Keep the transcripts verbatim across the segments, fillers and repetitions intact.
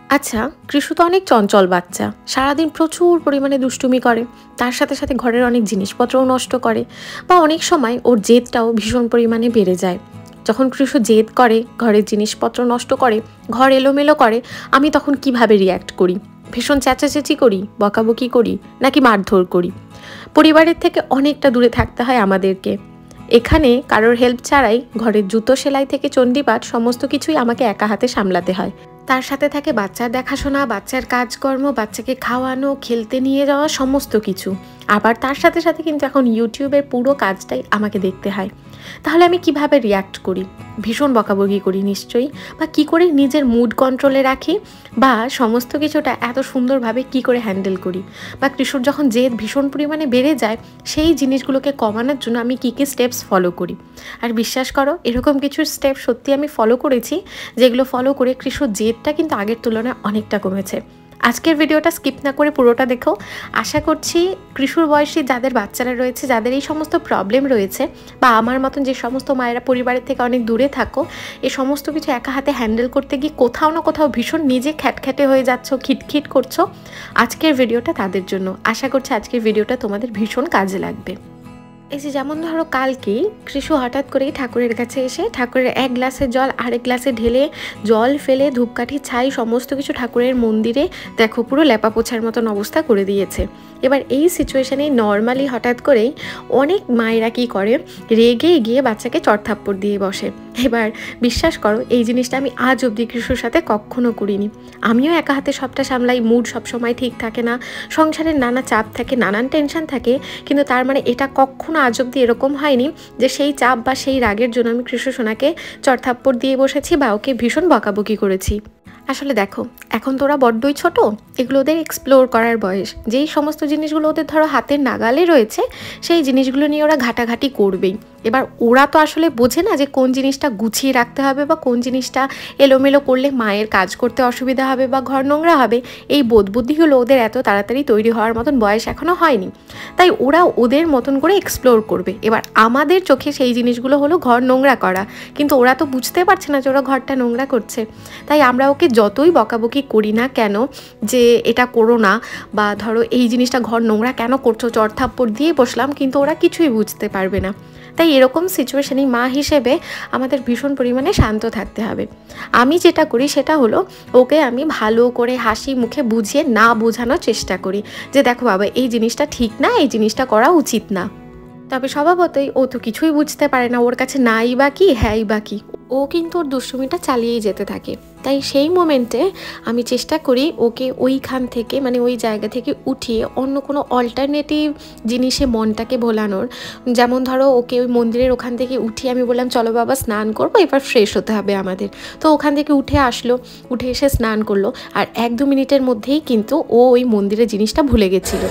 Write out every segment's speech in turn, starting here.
আচ্ছা, কৃষু তো অনেক চঞ্চল বাচ্চা। সারাদিন প্রচুর পরিমাণে দুষ্টুমি করে। তার সাথে সাথে ঘরের অনেক জিনিসপত্রও নষ্ট করে, বা অনেক সময় ওর জেদটাও ভীষণ পরিমাণে বেড়ে যায়। যখন কৃষু জেদ করে, ঘরের জিনিসপত্র নষ্ট করে, ঘর এলোমেলো করে, আমি তখন কিভাবে রিয়্যাক্ট করি? ভীষণ চেঁচাচেঁচি করি, বকাবকি করি, নাকি মারধর করি? পরিবারের থেকে অনেকটা দূরে থাকতে হয় আমাদেরকে। এখানে কারোর হেল্প ছাড়াই ঘরের জুতো সেলাই থেকে চণ্ডীপাঠ সমস্ত কিছুই আমাকে একা হাতে সামলাতে হয়। তার সাথে থাকে বাচ্চার দেখাশোনা, বাচ্চার কাজকর্ম, বাচ্চাকে খাওয়ানো, খেলতে নিয়ে যাওয়া, সমস্ত কিছু। আবার তার সাথে সাথে কিন্তু এখন ইউটিউবের পুরো কাজটাই আমাকে দেখতে হয়। তাহলে আমি কিভাবে রিয়্যাক্ট করি? ভীষণ বকাবকি করি নিশ্চয়ই। বা কি করে নিজের মুড কন্ট্রোলে রাখি, বা সমস্ত কিছুটা এত সুন্দরভাবে কি করে হ্যান্ডেল করি, বা কৃষুর যখন জেদ ভীষণ পরিমাণে বেড়ে যায় সেই জিনিসগুলোকে কমানোর জন্য আমি কী কী স্টেপস ফলো করি। আর বিশ্বাস করো, এরকম কিছু স্টেপ সত্যি আমি ফলো করেছি, যেগুলো ফলো করে কৃষুর জেদটা কিন্তু আগের তুলনায় অনেকটা কমেছে। আজকের ভিডিওটা স্কিপ না করে পুরোটা দেখো। আশা করছি কৃষুর বয়সী যাদের বাচ্চারা রয়েছে, যাদের এই সমস্ত প্রবলেম রয়েছে, বা আমার মতন যে সমস্ত মায়েরা পরিবারের থেকে অনেক দূরে থাকো, এই সমস্ত কিছু একা হাতে হ্যান্ডেল করতে গিয়ে কোথাও না কোথাও ভীষণ নিজে খ্যাটখ্যাটে হয়ে যাচ্ছ, খিটখিট করছো, আজকের ভিডিওটা তাদের জন্য। আশা করছি আজকের ভিডিওটা তোমাদের ভীষণ কাজে লাগবে। এই যে যেমন ধরো, কালকেই কৃষু হঠাৎ করেই ঠাকুরের কাছে এসে ঠাকুরের এক গ্লাসের জল আরেক গ্লাসে ঢেলে, জল ফেলে, ধূপকাঠি, ছাই সমস্ত কিছু ঠাকুরের মন্দিরে দেখো পুরো লেপা পোছার মতন অবস্থা করে দিয়েছে। এবার এই সিচুয়েশানে নর্মালি হঠাৎ করেই অনেক মায়েরা কী করে, রেগে গিয়ে বাচ্চাকে চড়থাপ্পড় দিয়ে বসে। এবার বিশ্বাস করো, এই জিনিসটা আমি আজ অবধি কৃষুর সাথে কখনো করিনি। আমিও একা হাতে সবটা সামলাই, মুড সবসময় ঠিক থাকে না, সংসারের নানা চাপ থাকে, নানান টেনশন থাকে, কিন্তু তার মানে এটা কখনো আজ অবধি এরকম হয়নি যে সেই চাপ বা সেই রাগের জন্য আমি কৃষু সোনাকে চড়থাপ্পড় দিয়ে বসেছি বা ওকে ভীষণ বকাবকি করেছি। আসলে দেখো, এখন তো ওরা বড্ডই ছোট, এগুলো ওদের এক্সপ্লোর করার বয়স। যেই সমস্ত জিনিসগুলো ওদের ধরো হাতের নাগালে রয়েছে, সেই জিনিসগুলো নিয়ে ওরা ঘাটাঘাটি করবেই। এবার ওরা তো আসলে বোঝে না যে কোন জিনিসটা গুছিয়ে রাখতে হবে, বা কোন জিনিসটা এলোমেলো করলে মায়ের কাজ করতে অসুবিধা হবে বা ঘর নোংরা হবে। এই বোধ বুদ্ধিগুলো ওদের এত তাড়াতাড়ি তৈরি হওয়ার মতন বয়স এখনও হয়নি, তাই ওরা ওদের মতন করে এক্সপ্লোর করবে। এবার আমাদের চোখে সেই জিনিসগুলো হলো ঘর নোংরা করা, কিন্তু ওরা তো বুঝতে পারছে না যে ওরা ঘরটা নোংরা করছে। তাই আমরা ওকে যতই বকাবকি করি না কেন যে এটা করো না, বা ধরো এই জিনিসটা ঘর নোংরা কেন করছো, চড়থাপ্পড় দিয়ে বসলাম, কিন্তু ওরা কিছুই বুঝতে পারবে না। তাই এরকম সিচুয়েশানে মা হিসেবে আমাদের ভীষণ পরিমাণে শান্ত থাকতে হবে। আমি যেটা করি সেটা হলো, ওকে আমি ভালো করে হাসি মুখে বুঝিয়ে না বোঝানোর চেষ্টা করি যে দেখো বাবা, এই জিনিসটা ঠিক না, এই জিনিসটা করা উচিত না। তবে স্বভাবতই ও তো কিছুই বুঝতে পারে না, ওর কাছে নাই বা কি, হ্যাঁই বা কি, ও কিন্তু ওর দুষ্টুমিটা চালিয়েই যেতে থাকে। তাই সেই মোমেন্টে আমি চেষ্টা করি ওকে ওইখান থেকে, মানে ওই জায়গা থেকে উঠিয়ে অন্য কোনো অল্টারনেটিভ জিনিসে মনটাকে ভোলানোর। যেমন ধরো, ওকে ওই মন্দিরের ওখান থেকে উঠিয়ে আমি বললাম চলো বাবা স্নান করবো, এবার ফ্রেশ হতে হবে আমাদের। তো ওখান থেকে উঠে আসলো, উঠে এসে স্নান করলো, আর এক দু মিনিটের মধ্যেই কিন্তু ও ওই মন্দিরের জিনিসটা ভুলে গেছিলো।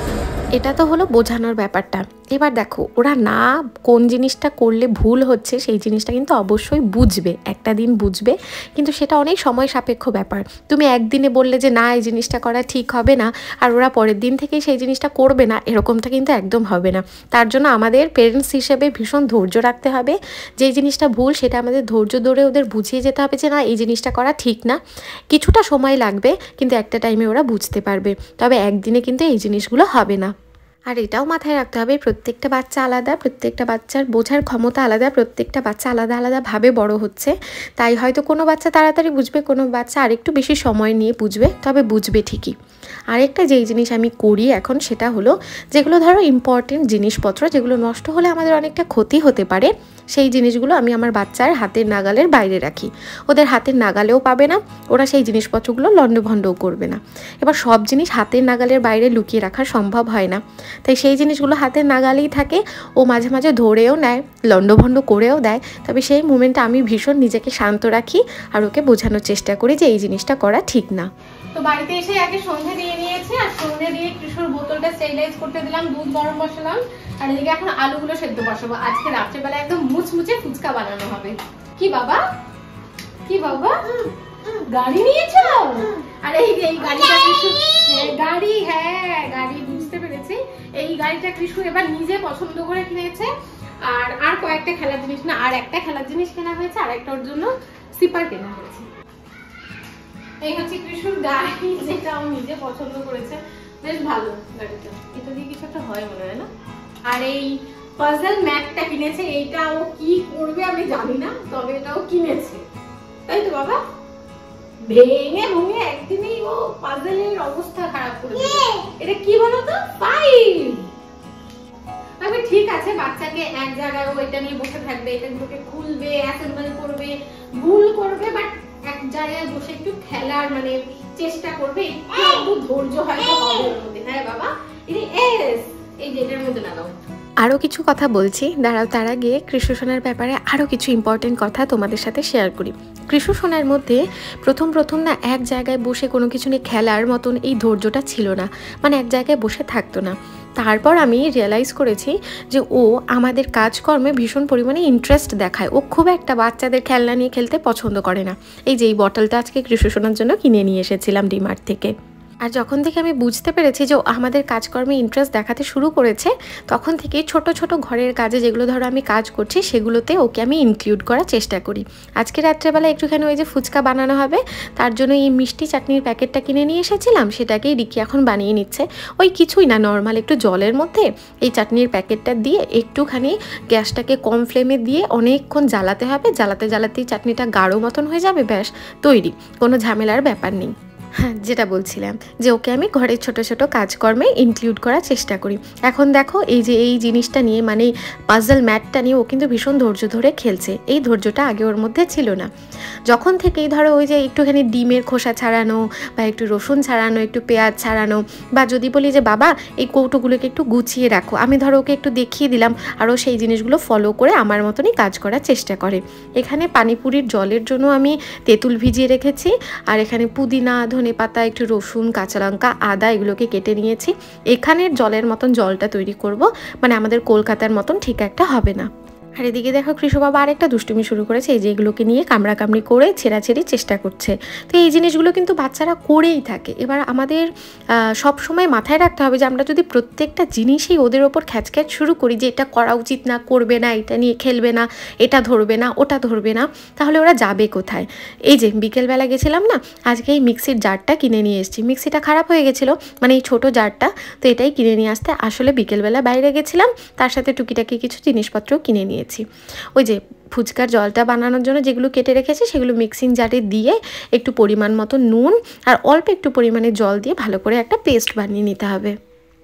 এটা তো হলো বোঝানোর ব্যাপারটা। এবার দেখো, ওরা না কোন জিনিসটা করলে ভুল হচ্ছে সেই জিনিসটা কিন্তু অবশ্যই বুঝবে, একটা দিন বুঝবে, কিন্তু সেটা অনেক সময় সাপেক্ষ ব্যাপার। তুমি একদিনে বললে যে না এই জিনিসটা করা ঠিক হবে না, আর ওরা পরের দিন থেকেই সেই জিনিসটা করবে না, এরকমটা কিন্তু একদম হবে না। তার জন্য আমাদের পেরেন্টস হিসেবে ভীষণ ধৈর্য রাখতে হবে। যেই জিনিসটা ভুল সেটা আমাদের ধৈর্য ধরে ওদের বুঝিয়ে যেতে হবে যে না এই জিনিসটা করা ঠিক না। কিছুটা সময় লাগবে, কিন্তু একটা টাইমে ওরা বুঝতে পারবে। তবে একদিনে কিন্তু এই জিনিসগুলো হবে না। আর এটাও মাথায় রাখতে হবে, প্রত্যেকটা বাচ্চা আলাদা, প্রত্যেকটা বাচ্চার বোঝার ক্ষমতা আলাদা, প্রত্যেকটা বাচ্চা আলাদা আলাদাভাবে বড় হচ্ছে। তাই হয়তো কোনো বাচ্চা তাড়াতাড়ি বুঝবে, কোনো বাচ্চা আরেকটু বেশি সময় নিয়ে বুঝবে, তবে বুঝবে ঠিকই। আরেকটা যেই জিনিস আমি করি এখন সেটা হলো, যেগুলো ধরো ইম্পর্টেন্ট জিনিসপত্র, যেগুলো নষ্ট হলে আমাদের অনেকটা ক্ষতি হতে পারে, সেই জিনিসগুলো আমি আমার বাচ্চার হাতের নাগালের বাইরে রাখি। ওদের হাতের নাগালেও পাবে না, ওরা সেই জিনিসপত্রগুলো লণ্ডভণ্ডও করবে না। এবার সব জিনিস হাতের নাগালের বাইরে লুকিয়ে রাখা সম্ভব হয় না, তাই সেই জিনিসগুলো হাতের নাগালেই থাকে। ও মাঝে মাঝে ধরেও নেয়, লণ্ডভণ্ড করেও দেয়, তবে সেই মুমেন্টে আমি ভীষণ নিজেকে শান্ত রাখি আর ওকে বোঝানোর চেষ্টা করি যে এই জিনিসটা করা ঠিক না। তো বাড়িতে এসে আগে সন্ধে দিয়ে নিয়েছি, আর সন্ধে দিয়ে কৃষুর বোতলটা স্টেরিলাইজ করতে দিলাম, দুধ গরম বসালাম, আর এদিকে এখন আলুগুলো সেদ্ধ বসাবো। আজকে রাত্রেবেলা একদম মুচমুচে ফুচকা বানানো হবে। কি বাবা, কি বাবা, গাড়ি নিয়েছো? আর এই এই গাড়িটা কৃষু, গাড়ি, হ্যাঁ গাড়ি, বুঝতে পেরেছি। এই গাড়িটা কৃষু এবার নিজে পছন্দ করে কিনেছে। আর আর কয়েকটা খেলার জিনিস না, আর একটা খেলার জিনিস কেনা হয়েছে, আর একটা ওর জন্য সিপার কেনা হয়েছে। এই হচ্ছে কৃষ্ণর গাড়ি, যেটা ও নিজে পছন্দ করেছে, বেশ ভালো গাড়িটা। এটা দিয়ে কিছু একটা হয় মনে হয় না। আর এই পাজল ম্যাটটা কিনেছে, এইটা ও কি করবে আমি জানি না, তবে এটা ও কিনেছে, তাই তো বাবা? ভেঙে ভেঙে একদিনই ও পাজলের অবস্থা খারাপ করে দিল। এটা কি বলো তো? ফাইল। তবে ঠিক আছে, বাচ্চাকে এক জায়গায় ও এটা নিয়ে বসে থাকবে, এটাগুলোকে খুলবে, অ্যাসেম্বল করবে, ভুল করবে, বাট এক জায়গায় বসে একটু খেলার মানে চেষ্টা করবে, একটু ধৈর্য হয়তো হবে ওর মধ্যে। হ্যাঁ বাবা, এটা এস এই যেটার মধ্যে লাগাও। আরও কিছু কথা বলছি, দাঁড়াও। তার আগে কৃষ্ণ সোনার ব্যাপারে আরও কিছু ইম্পর্টেন্ট কথা তোমাদের সাথে শেয়ার করি। কৃষ্ণ সোনার মধ্যে প্রথম প্রথম না এক জায়গায় বসে কোনো কিছু নিয়ে খেলার মতন এই ধৈর্যটা ছিল না, মানে এক জায়গায় বসে থাকতো না। তারপর আমি রিয়েলাইজ করেছি যে ও আমাদের কাজকর্মে ভীষণ পরিমাণে ইন্টারেস্ট দেখায়। ও খুব একটা বাচ্চাদের খেলনা নিয়ে খেলতে পছন্দ করে না। এই যে এই বটলটা আজকে কৃষ্ণ সোনার জন্য কিনে নিয়ে এসেছিলাম ডিমার্ট থেকে। আর যখন থেকে আমি বুঝতে পেরেছি যে আমাদের কাজকর্মে ইন্টারেস্ট দেখাতে শুরু করেছে, তখন থেকেই ছোট ছোট ঘরের কাজে যেগুলো ধরো আমি কাজ করছি সেগুলোতে ওকে আমি ইনক্লুড করার চেষ্টা করি। আজকে রাত্রেবেলা একটুখানি ওই যে ফুচকা বানানো হবে, তার জন্য এই মিষ্টি চাটনির প্যাকেটটা কিনে নিয়ে এসেছিলাম, সেটাকেই রিকি এখন বানিয়ে নিচ্ছে। ওই কিছুই না, নর্মাল একটু জলের মধ্যে এই চাটনির প্যাকেটটা দিয়ে একটুখানি গ্যাসটাকে কম ফ্লেমে দিয়ে অনেকক্ষণ জ্বালাতে হবে। জ্বালাতে জ্বালাতেই চাটনিটা গাঢ় মতন হয়ে যাবে, ব্যাস তৈরি, কোনো ঝামেলার ব্যাপার নেই। হ্যাঁ, যেটা বলছিলাম যে ওকে আমি ঘরের ছোট ছোট কাজকর্মে ইনক্লুড করার চেষ্টা করি। এখন দেখো এই যে এই জিনিসটা নিয়ে, মানে পাজল ম্যাটটা নিয়ে ও কিন্তু ভীষণ ধৈর্য ধরে খেলছে। এই ধৈর্যটা আগে ওর মধ্যে ছিল না। যখন থেকেই ধরো ওই যে একটুখানি ডিমের খোসা ছাড়ানো বা একটু রসুন ছাড়ানো, একটু পেঁয়াজ ছাড়ানো, বা যদি বলি যে বাবা এই কৌটোগুলোকে একটু গুছিয়ে রাখো, আমি ধরো ওকে একটু দেখিয়ে দিলাম, আর ও সেই জিনিসগুলো ফলো করে আমার মতনই কাজ করার চেষ্টা করে। এখানে পানিপুরির জলের জন্য আমি তেঁতুল ভিজিয়ে রেখেছি, আর এখানে পুদিনা, ধনে পাতা, একটু রসুন, কাঁচা লঙ্কা, আদা এগুলোকে কেটে নিয়েছি। এখানের জলের মতন জলটা তৈরি করব, মানে আমাদের কলকাতার মতন ঠিক একটা হবে না। আর এদিকে দেখো কৃষ্ণ বাবা আরেকটা দুষ্টুমি শুরু করেছে, এই যে এগুলোকে নিয়ে কামড়া কামড়ি করে ছেঁড়াছেড়ি চেষ্টা করছে। তো এই জিনিসগুলো কিন্তু বাচ্চারা করেই থাকে। এবার আমাদের সব সময় মাথায় রাখতে হবে যে আমরা যদি প্রত্যেকটা জিনিসই ওদের ওপর খ্যাচখ্যাচ শুরু করি যে এটা করা উচিত না, করবে না, এটা নিয়ে খেলবে না, এটা ধরবে না, ওটা ধরবে না, তাহলে ওরা যাবে কোথায়? এই যে বিকেলবেলা গেছিলাম না, আজকে এই মিক্সির জারটা কিনে নিয়ে এসেছি। মিক্সিটা খারাপ হয়ে গেছিলো, মানে এই ছোটো জারটা, তো এটাই কিনে নিয়ে আসতে আসলে বিকেলবেলা বাইরে গেছিলাম, তার সাথে টুকিটাকি কিছু জিনিসপত্রও কিনে নিয়ে ওই যে ফুচকার জলটা বানানোর জন্য যেগুলো কেটে রেখেছি সেগুলো মিক্সিং জারে দিয়ে একটু পরিমাণ মতো নুন আর অল্প একটু পরিমাণে জল দিয়ে ভালো করে একটা পেস্ট বানিয়ে নিতে হবে।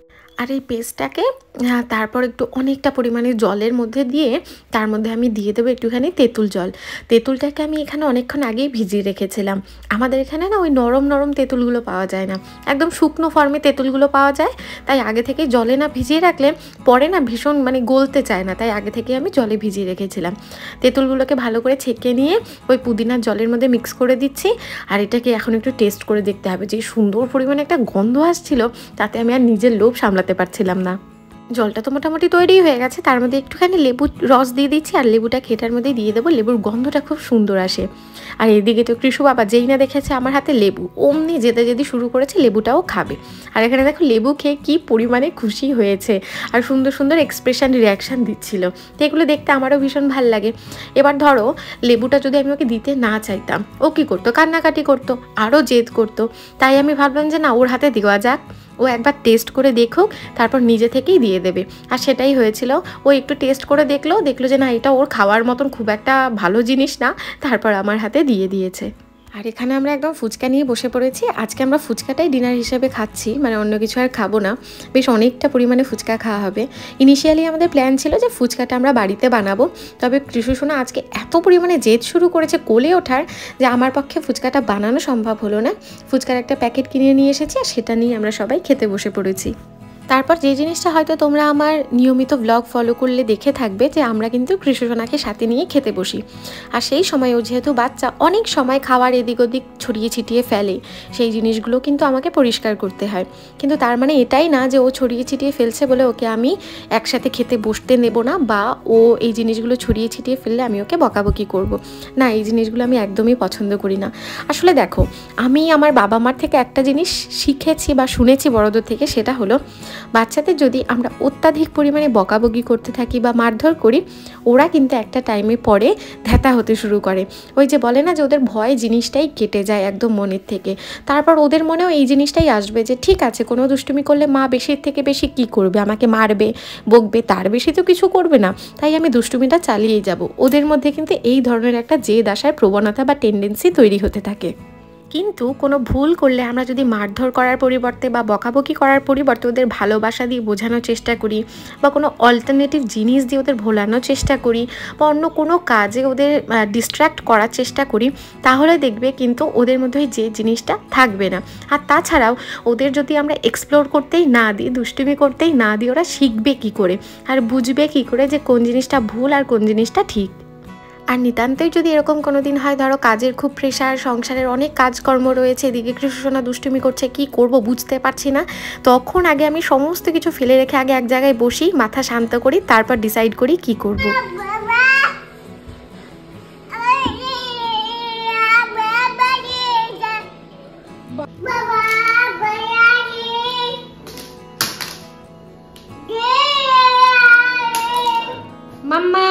আর এই পেস্টটাকে তারপর একটু অনেকটা পরিমাণে জলের মধ্যে দিয়ে তার মধ্যে আমি দিয়ে দেবো একটুখানি তেঁতুল জল। তেঁতুলটাকে আমি এখানে অনেকক্ষণ আগেই ভিজিয়ে রেখেছিলাম। আমাদের এখানে না ওই নরম নরম তেঁতুলগুলো পাওয়া যায় না, একদম শুকনো ফর্মে তেঁতুলগুলো পাওয়া যায়। তাই আগে থেকে জলে না ভিজিয়ে রাখলে পরে না ভীষণ মানে গলতে চায় না, তাই আগে থেকে আমি জলে ভিজিয়ে রেখেছিলাম। তেঁতুলগুলোকে ভালো করে ছেঁকে নিয়ে ওই পুদিনার জলের মধ্যে মিক্স করে দিচ্ছি। আর এটাকে এখন একটু টেস্ট করে দেখতে হবে। যে সুন্দর পরিমাণে একটা গন্ধ আসছিল, তাতে আমি আর নিজের লোভ সামলাতে পারছিলাম না। জলটা তো মোটামুটি তৈরি হয়ে গেছে, তার মধ্যে একটুখানি লেবু রস দিয়ে দিচ্ছি, আর লেবুটা খেটার মধ্যে দিয়ে দেবো। লেবুর গন্ধটা খুব সুন্দর আসে। আর এদিকে তো কৃষু বাবা যেই না দেখেছে আমার হাতে লেবু, অমনি যেতে যেতে শুরু করেছে লেবুটাও খাবে। আর এখানে দেখো লেবু খেয়ে কী পরিমাণে খুশি হয়েছে, আর সুন্দর সুন্দর এক্সপ্রেশন, রিয়াকশান দিচ্ছিল। তো এগুলো দেখতে আমারও ভীষণ ভাল লাগে। এবার ধরো লেবুটা যদি আমি ওকে দিতে না চাইতাম, ও কী করতো? কান্নাকাটি করতো, আরও জেদ করতো। তাই আমি ভাবলাম যে না, ওর হাতে দেওয়া যাক, ও একবার টেস্ট করে দেখুক, তারপর নিজে থেকেই দিয়ে দেবে। আর সেটাই হয়েছিল। ও একটু টেস্ট করে দেখলো দেখলো যে না, এটা ওর খাওয়ার মতন খুব একটা ভালো জিনিস না, তারপর আমার হাতে দিয়ে দিয়েছে। আর এখানে আমরা একদম ফুচকা নিয়ে বসে পড়েছি। আজকে আমরা ফুচকাটাই ডিনার হিসেবে খাচ্ছি, মানে অন্য কিছু আর খাবো না। বেশ অনেকটা পরিমাণে ফুচকা খাওয়া হবে। ইনিশিয়ালি আমাদের প্ল্যান ছিল যে ফুচকাটা আমরা বাড়িতে বানাবো, তবে কৃষু সোনা আজকে এত পরিমাণে জেদ শুরু করেছে কোলে ওঠার যে আমার পক্ষে ফুচকাটা বানানো সম্ভব হলো না। ফুচকার একটা প্যাকেট কিনে নিয়ে এসেছি, আর সেটা নিয়ে আমরা সবাই খেতে বসে পড়েছি। তারপর যে জিনিসটা হয়তো তোমরা আমার নিয়মিত ব্লগ ফলো করলে দেখে থাকবে যে আমরা কিন্তু কৃষু সোনাকে সাথে নিয়ে খেতে বসি। আর সেই সময়ও যেহেতু বাচ্চা অনেক সময় খাবার এদিক ওদিক ছড়িয়ে ছিটিয়ে ফেলে, সেই জিনিসগুলো কিন্তু আমাকে পরিষ্কার করতে হয়। কিন্তু তার মানে এটাই না যে ও ছড়িয়ে ছিটিয়ে ফেলছে বলে ওকে আমি একসাথে খেতে বসতে নেব না, বা ও এই জিনিসগুলো ছড়িয়ে ছিটিয়ে ফেললে আমি ওকে বকাবকি করব না। এই জিনিসগুলো আমি একদমই পছন্দ করি না। আসলে দেখো, আমি আমার বাবা মার থেকে একটা জিনিস শিখেছি বা শুনেছি বড়দের থেকে, সেটা হলো বাচ্চাদের যদি আমরা অত্যাধিক পরিমাণে বকাবকি করতে থাকি বা মারধর করি, ওরা কিন্তু একটা টাইমে পরে ধ্যাতা হতে শুরু করে। ওই যে বলে না যে ওদের ভয় জিনিসটাই কেটে যায় একদম মনের থেকে। তারপর ওদের মনেও এই জিনিসটাই আসবে যে ঠিক আছে, কোনো দুষ্টুমি করলে মা বেশির থেকে বেশি কি করবে, আমাকে মারবে, বকবে, তার বেশি তো কিছু করবে না, তাই আমি দুষ্টুমিটা চালিয়েই যাব। ওদের মধ্যে কিন্তু এই ধরনের একটা জেদ আসার প্রবণতা বা টেন্ডেন্সি তৈরি হতে থাকে। কিন্তু কোনো ভুল করলে আমরা যদি মারধর করার পরিবর্তে বা বকাবকি করার পরিবর্তে ওদের ভালোবাসা দিয়ে বোঝানোর চেষ্টা করি, বা কোনো অল্টারনেটিভ জিনিস দিয়ে ওদের ভোলানোর চেষ্টা করি, বা অন্য কোনো কাজে ওদের ডিস্ট্র্যাক্ট করার চেষ্টা করি, তাহলে দেখবে কিন্তু ওদের মধ্যে যে জিনিসটা থাকবে না। আর তাছাড়াও ওদের যদি আমরা এক্সপ্লোর করতেই না দিই, দুষ্টুমি করতেই না দিই, ওরা শিখবে কী করে আর বুঝবে কী করে যে কোন জিনিসটা ভুল আর কোন জিনিসটা ঠিক। আর নিতান্তই যদি এরকম কোনো দিন হয়, ধরো কাজের খুব প্রেশার, সংসারের অনেক কাজকর্ম রয়েছে, এদিকে কৃষ্ণসোনা দুষ্টুমি করছে, কি করব বুঝতে পারছি না, তখন আগে আমি সমস্ত কিছু ফেলে রেখে আগে এক জায়গায় বসি, মাথা শান্ত করি, তারপর ডিসাইড করি কি করব। মাম্মা,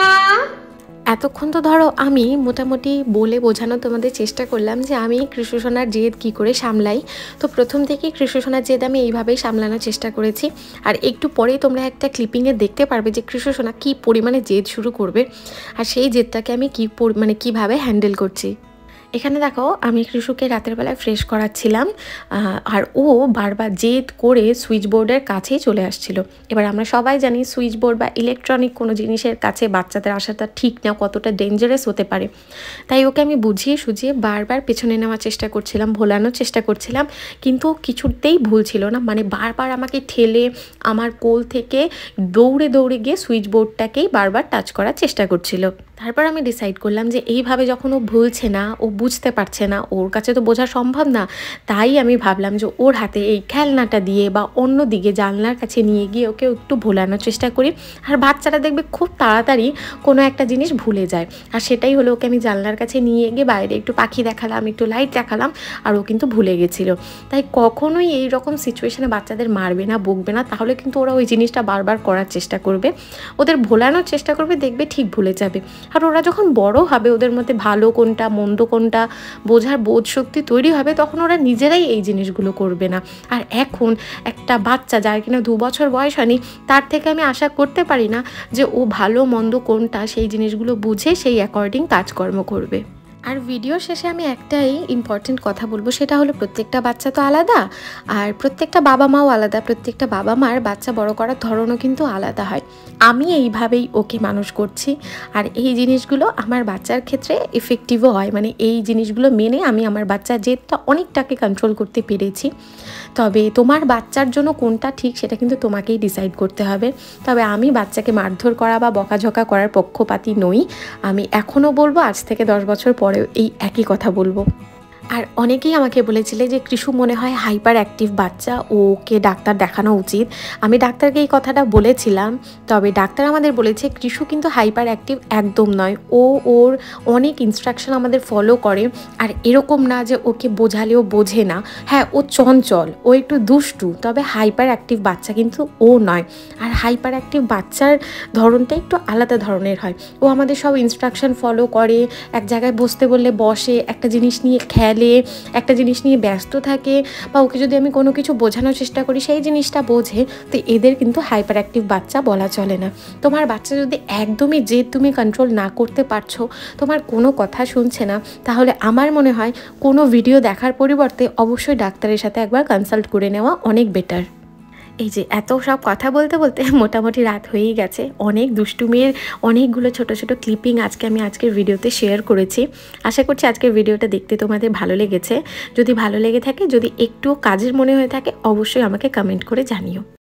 এতক্ষণ তো ধরো আমি মোটামুটি বলে বোঝানো তোমাদের চেষ্টা করলাম যে আমি কৃষ্ণসোনার জেদ কী করে সামলাই। তো প্রথম থেকেই কৃষ্ণসোনার জেদ আমি এইভাবেই সামলানোর চেষ্টা করেছি। আর একটু পরেই তোমরা একটা ক্লিপিংয়ে দেখতে পারবে যে কৃষ্ণসোনা কী পরিমাণে জেদ শুরু করবে, আর সেই জেদটাকে আমি কী মানে কীভাবে হ্যান্ডেল করছি। এখানে দেখো আমি কৃষুকে রাতের বেলায় ফ্রেশ করাচ্ছিলাম, আর ও বারবার জেদ করে সুইচ বোর্ডের কাছেই চলে আসছিল। এবার আমরা সবাই জানি সুইচ বোর্ড বা ইলেকট্রনিক কোনো জিনিসের কাছে বাচ্চাদের আসাটা ঠিক না, কতটা ডেঞ্জারাস হতে পারে। তাই ওকে আমি বুঝিয়ে সুঝিয়ে বারবার পেছনে নেওয়ার চেষ্টা করছিলাম, ভোলানোর চেষ্টা করছিলাম, কিন্তু কিছুতেই ভুল ছিল না। মানে বারবার আমাকে ঠেলে আমার কোল থেকে দৌড়ে দৌড়ে গিয়ে সুইচ বোর্ডটাকেই বারবার টাচ করার চেষ্টা করছিল। তারপর আমি ডিসাইড করলাম যে এইভাবে যখন ও ভুলছে না, ও বুঝতে পারছে না, ওর কাছে তো বোঝা সম্ভব না, তাই আমি ভাবলাম যে ওর হাতে এই খেলনাটা দিয়ে বা অন্য দিকে জানলার কাছে নিয়ে গিয়ে ওকে একটু ভোলানোর চেষ্টা করি। আর বাচ্চারা দেখবে খুব তাড়াতাড়ি কোনো একটা জিনিস ভুলে যায়, আর সেটাই হলো ওকে আমি জানলার কাছে নিয়ে গিয়ে বাইরে একটু পাখি দেখালাম, একটু লাইট দেখালাম, আর ও কিন্তু ভুলে গেছিলো। তাই কখনোই এই রকম সিচুয়েশনে বাচ্চাদের মারবে না, বকবে না, তাহলে কিন্তু ওরা ওই জিনিসটা বারবার করার চেষ্টা করবে, ওদের ভোলানোর চেষ্টা করবে, দেখবে ঠিক ভুলে যাবে। আর ওরা যখন বড় হবে, ওদের মধ্যে ভালো কোনটা মন্দ কোনটা বোঝার বোধ শক্তি তৈরি হবে, তখন ওরা নিজেরাই এই জিনিসগুলো করবে না। আর এখন একটা বাচ্চা যার কিনা দু বছর বয়স হয়নি, তার থেকে আমি আশা করতে পারি না যে ও ভালো মন্দ কোনটা সেই জিনিসগুলো বুঝে সেই অ্যাকর্ডিং কাজকর্ম করবে। আর ভিডিও শেষে আমি একটাই ইম্পর্টেন্ট কথা বলবো, সেটা হলো প্রত্যেকটা বাচ্চা তো আলাদা, আর প্রত্যেকটা বাবা মাও আলাদা, প্রত্যেকটা বাবা মার বাচ্চা বড় করার ধরনও কিন্তু আলাদা হয়। আমি এইভাবেই ওকে মানুষ করছি, আর এই জিনিসগুলো আমার বাচ্চার ক্ষেত্রে এফেক্টিভও হয়। মানে এই জিনিসগুলো মেনে আমি আমার বাচ্চার জেদটা অনেকটাকে কন্ট্রোল করতে পেরেছি। তবে তোমার বাচ্চার জন্য কোনটা ঠিক সেটা কিন্তু তোমাকেই ডিসাইড করতে হবে। তবে আমি বাচ্চাকে মারধর করা বা বকাঝকা করার পক্ষপাতী নই। আমি এখনও বলবো, আজ থেকে দশ বছর পরেও এই একই কথা বলবো। আর অনেকেই আমাকে বলেছিলে যে কৃষু মনে হয় হাইপার অ্যাক্টিভ বাচ্চা, ওকে ডাক্তার দেখানো উচিত। আমি ডাক্তারকে এই কথাটা বলেছিলাম, তবে ডাক্তার আমাদের বলেছে কৃষু কিন্তু হাইপার অ্যাক্টিভ একদম নয়। ও ওর অনেক ইনস্ট্রাকশন আমাদের ফলো করে, আর এরকম না যে ওকে বোঝালেও বোঝে না। হ্যাঁ, ও চঞ্চল, ও একটু দুষ্টু, তবে হাইপার অ্যাক্টিভ বাচ্চা কিন্তু ও নয়। আর হাইপার অ্যাক্টিভ বাচ্চার ধরনটা একটু আলাদা ধরনের হয়। ও আমাদের সব ইনস্ট্রাকশন ফলো করে, এক জায়গায় বসতে বললে বসে, একটা জিনিস নিয়ে খেলে, একটা জিনিস নিয়ে ব্যস্ত থাকে, বা ওকে যদি আমি কোনো কিছু বোঝানোর চেষ্টা করি সেই জিনিসটা বোঝে। তো এদের কিন্তু হাইপার অ্যাক্টিভ বাচ্চা বলা চলে না। তোমার বাচ্চা যদি একদমই জেদ তুমি কন্ট্রোল না করতে পারছো, তোমার কোনো কথা শুনছে না, তাহলে আমার মনে হয় কোনো ভিডিও দেখার পরিবর্তে অবশ্যই ডাক্তারের সাথে একবার কনসাল্ট করে নেওয়া অনেক বেটার। এই যে এত সব কথা বলতে বলতে মোটামুটি রাত হয়েই গেছে। অনেক দুষ্টুমির অনেকগুলো ছোট ছোট ক্লিপিং আজকে আমি আজকের ভিডিওতে শেয়ার করেছি। আশা করছি আজকের ভিডিওটা দেখতে তোমাদের ভালো লেগেছে। যদি ভালো লেগে থাকে, যদি একটু কাজের মনে হয়ে থাকে, অবশ্যই আমাকে কমেন্ট করে জানিও।